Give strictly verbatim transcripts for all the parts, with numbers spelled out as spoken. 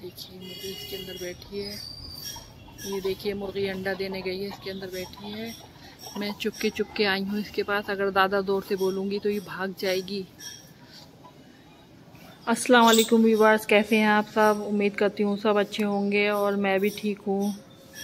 देखिए मुर्गी इसके अंदर बैठी है। ये देखिए मुर्गी अंडा देने गई है, इसके अंदर बैठी है। मैं चुपके चुपके आई हूँ इसके पास। अगर ज़्यादा जोर से बोलूँगी तो ये भाग जाएगी। अस्सलाम वालेकुम व्यूअर्स, कैसे हैं आप सब? उम्मीद करती हूँ सब अच्छे होंगे और मैं भी ठीक हूँ।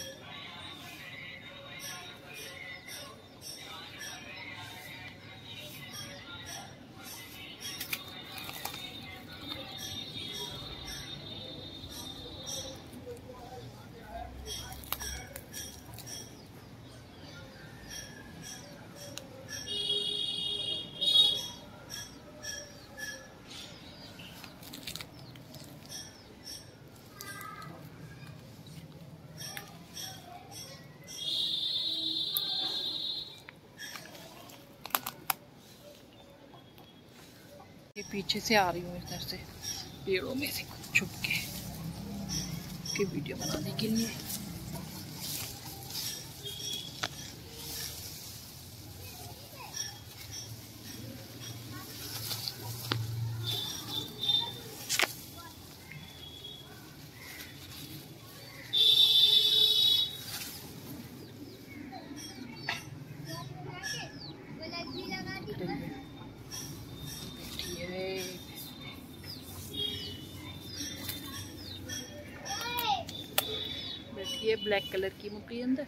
ये पीछे से आ रही हूँ इधर से, पेड़ों में से छुप के की वीडियो बनाने के लिए। ये ब्लैक कलर की मुर्गी अंदर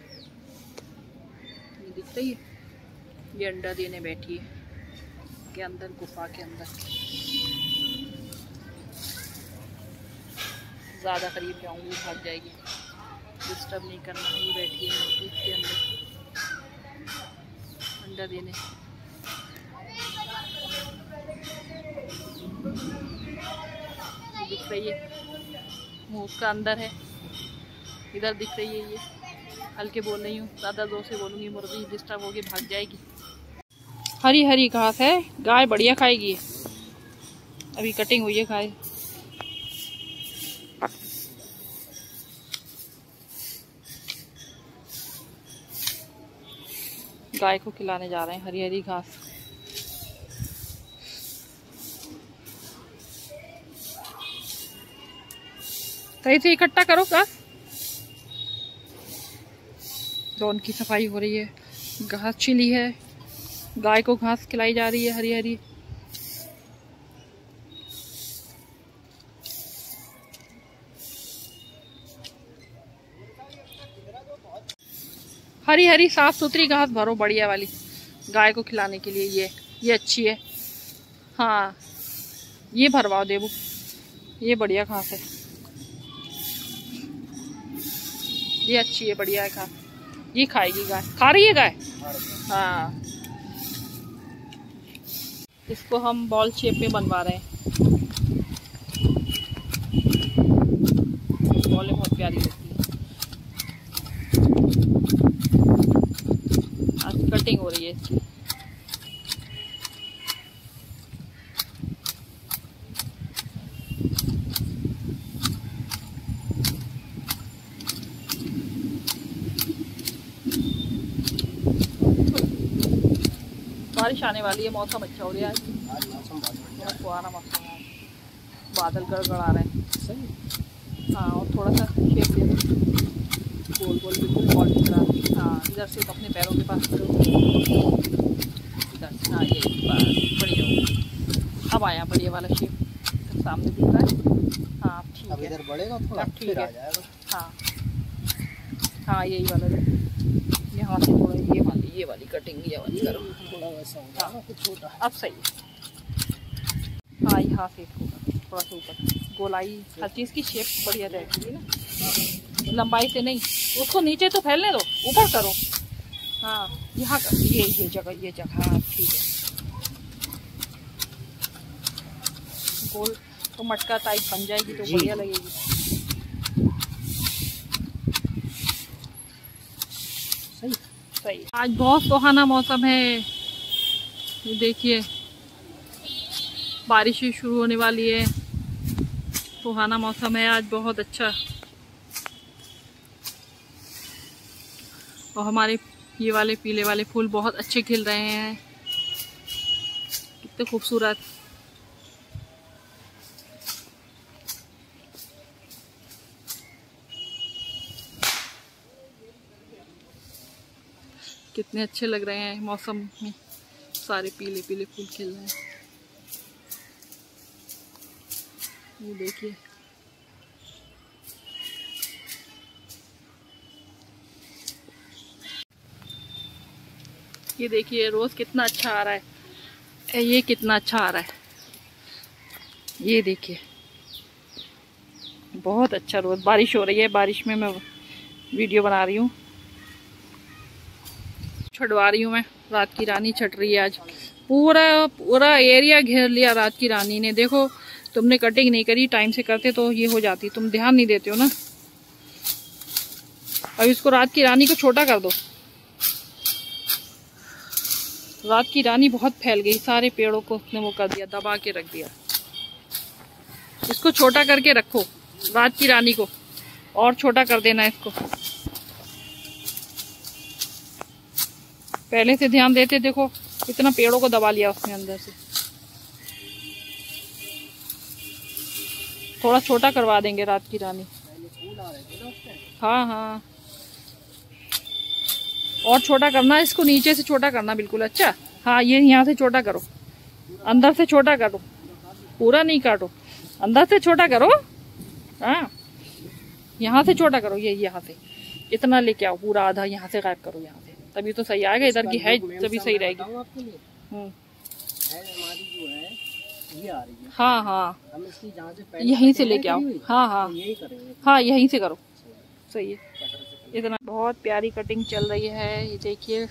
ये दिख रही है। ये अंडा देने बैठी है के अंदर, गुफा के अंदर। ज़्यादा करीब जाऊंगी भाग जाएगी। डिस्टर्ब नहीं करना है। ये बैठी है मुर्गी के अंदर अंडा देने। दिख रही है मुँह उसका अंदर है, इधर दिख रही है। ये हल्के बोल रही हूँ, ज़्यादा जोर से बोलूँगी मुर्गी डिस्टर्ब होगी, भाग जाएगी। हरी हरी घास है, गाय बढ़िया खाएगी। अभी कटिंग हुई है खाए। गाय को खिलाने जा रहे हैं हरी हरी घास। सही से इकट्ठा करो घास। लॉन की सफाई हो रही है, घास छिली है, गाय को घास खिलाई जा रही है हरी हरी। हरी हरी साफ सुथरी घास भरो, बढ़िया वाली गाय को खिलाने के लिए। ये ये अच्छी है। हाँ ये भरवाओ देबू, ये बढ़िया घास है। ये अच्छी है, बढ़िया है घास। ये खाएगी गाय, खा रही है गाय। हाँ इसको हम बॉल शेप में बनवा रहे हैं। बॉलें बहुत प्यारी लगती है। आज कटिंग हो रही है इसकी। बारिश आने वाली है, मौसम अच्छा हो रहा है। आज मौसम बहुत सुहाना मौसम है। बादल गड़गड़ा रहे हैं। सही। हाँ और थोड़ा सा शेप दे गोल गोल, बिल्कुल बॉल दिख रहा है। हाँ इधर से अपने पैरों के पास करो, इधर से। हाँ ये बस बढ़िया। अब आया बढ़िया वाला शेप, सामने दिख रहा है। हाँ ठीक है, इधर बढ़ेगा थोड़ा, ठीक है। हाँ हाँ यही वाला यहाँ से थोड़ा ये वाली ये वाली कटिंग ये वाली करो थोड़ा वैसा हो जाएगा, कुछ छोटा। अब सही है। हाँ यहाँ से थोड़ा सा ऊपर गोलाई, हर चीज़ की शेप बढ़िया रहती है ना, लंबाई से नहीं। उसको नीचे तो फैलने दो, ऊपर करो। हाँ यहाँ कर, ये ये जगह ये जगह। हाँ ठीक है। गोल तो मटका टाइप बन जाएगी तो बढ़िया लगेगी। सही सही। आज बहुत सुहाना मौसम है। देखिए बारिश भी शुरू होने वाली है। सुहाना मौसम है आज, बहुत अच्छा। और हमारे ये वाले पीले वाले फूल बहुत अच्छे खिल रहे हैं, कितने खूबसूरत। कितने अच्छे लग रहे हैं मौसम में, सारे पीले पीले फूल खिल रहे हैं। ये देखिए ये देखिए रोज कितना अच्छा आ रहा है, ये कितना अच्छा आ रहा है, ये देखिए बहुत अच्छा रोज। बारिश हो रही है, बारिश में मैं वीडियो बना रही हूँ, छटवा रही हूँ मैं। रात की रानी छट रही है आज, पूरा पूरा एरिया घेर लिया रात की रानी ने। देखो तुमने कटिंग नहीं करी, टाइम से करते तो ये हो जाती, तुम ध्यान नहीं देते हो ना। अब इसको रात की रानी को छोटा कर दो। रात की रानी बहुत फैल गई, सारे पेड़ों को उसने वो कर दिया, दबा के रख दिया। इसको छोटा करके रखो, रात की रानी को और छोटा कर देना इसको। पहले से ध्यान देते, देखो कितना पेड़ों को दबा लिया उसने अंदर से। थोड़ा छोटा करवा देंगे रात की रानी। हाँ हाँ, और छोटा करना इसको, नीचे से छोटा करना बिल्कुल। अच्छा हाँ, ये यहाँ से छोटा करो, अंदर से छोटा करो, पूरा नहीं काटो, अंदर से छोटा करो। हाँ यहाँ से छोटा करो, ये यहाँ से इतना लेके आओ, पूरा आधा यहाँ से गायब करो, यहाँ से, तभी तो सही आएगा। इधर की है तभी सही रहेगी। हम्म हाँ हाँ, यहीं से लेके आओ। हाँ हाँ हाँ, यहीं से करो, सही है। इतना बहुत प्यारी कटिंग चल रही है, ये देखिए।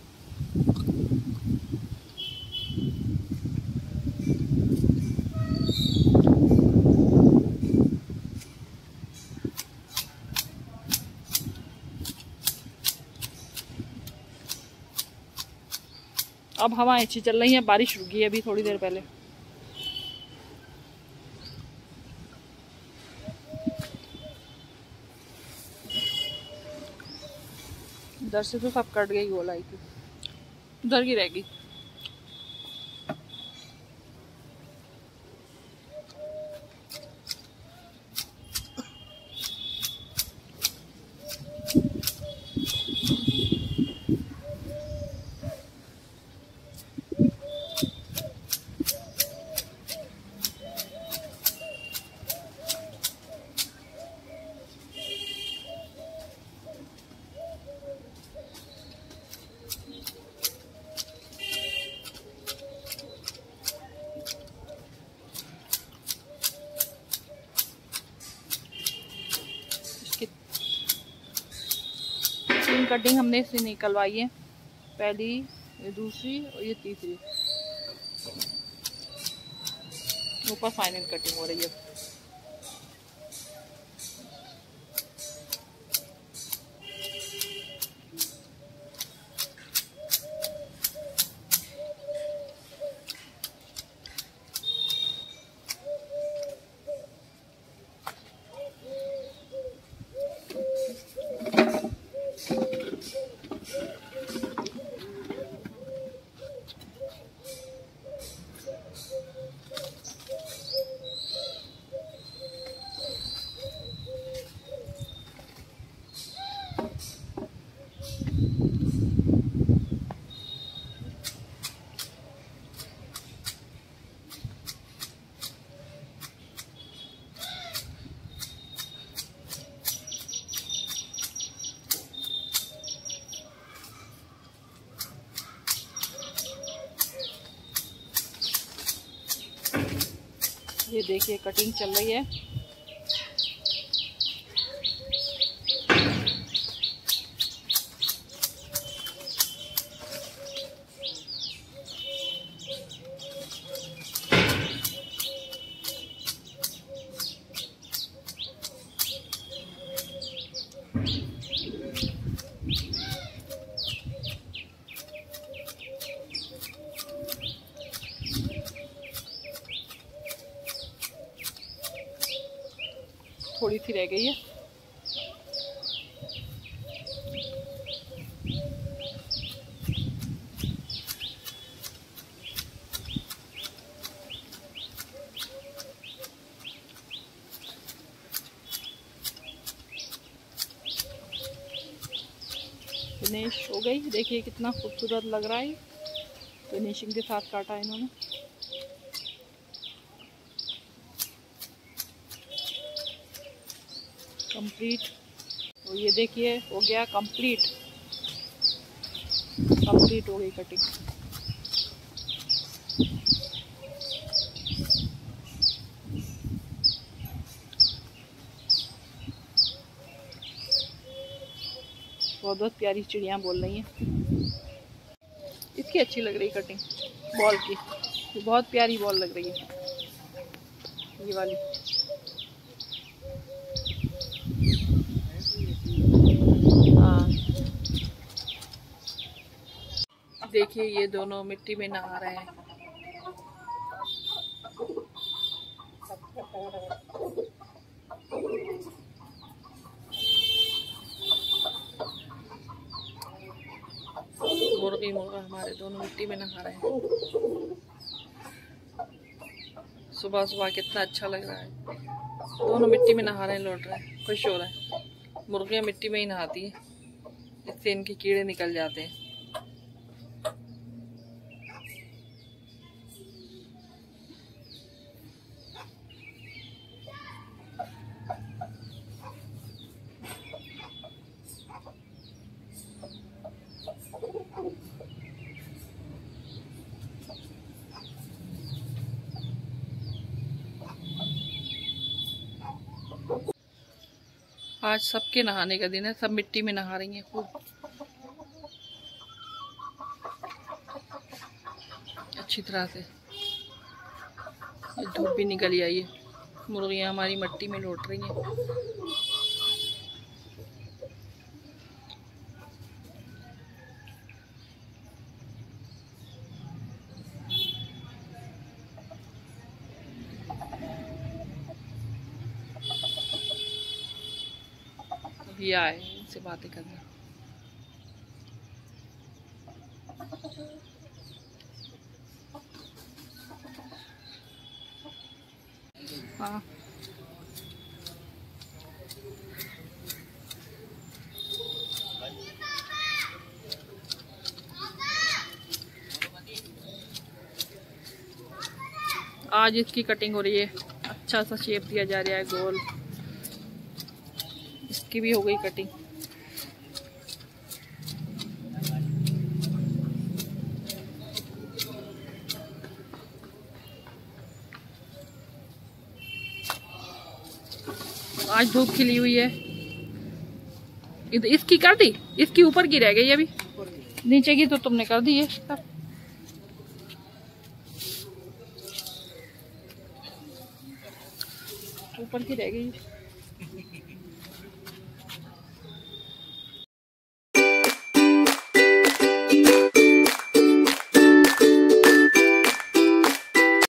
अब हवाएं अच्छी चल रही हैं, बारिश रुकी है अभी थोड़ी देर पहले। इधर से तो सब कट गई गोलाई की, उधर की रह गई। तीन कटिंग हमने इससे निकलवाई है, पहली, ये दूसरी और ये तीसरी। ऊपर फाइनल कटिंग हो रही है। ये देखिए कटिंग चल रही है। थोड़ी सी रह गई है। फिनिश हो गई। देखिए कितना खूबसूरत लग रहा है, फिनिशिंग के साथ काटा है इन्होंने। कंप्लीट। तो ये देखिए हो गया कंप्लीट, कंप्लीट हो गई कटिंग। बहुत बहुत प्यारी चिड़िया बोल रही हैं। इसकी अच्छी लग रही कटिंग बॉल की, ये बहुत प्यारी बॉल लग रही है ये वाली। हाँ देखिए ये दोनों मिट्टी में नहा रहे हैं। मुर्गी मुर्गा हमारे दोनों मिट्टी में नहा रहे हैं। सुबह सुबह कितना अच्छा लग रहा है, दोनों मिट्टी में नहा रहे हैं, लौट रहे हैं, खुश हो रहे हैं। मुर्गियाँ मिट्टी में ही नहाती हैं, इससे इनके कीड़े निकल जाते हैं। आज सबके नहाने का दिन है, सब मिट्टी में नहा रही हैं खूब अच्छी तरह से। धूप भी निकल आई है, मुर्गियाँ हमारी मिट्टी में लौट रही हैं। अभी आए इनसे बातें करना। हाँ आज इसकी कटिंग हो रही है, अच्छा सा शेप दिया जा रहा है गोल। इसकी भी हो गई कटिंग। आज धूप खिली हुई है। इसकी कर दी, इसकी ऊपर की रह गई अभी, नीचे की तो तुमने कर दी है। ऊपर की रह गई।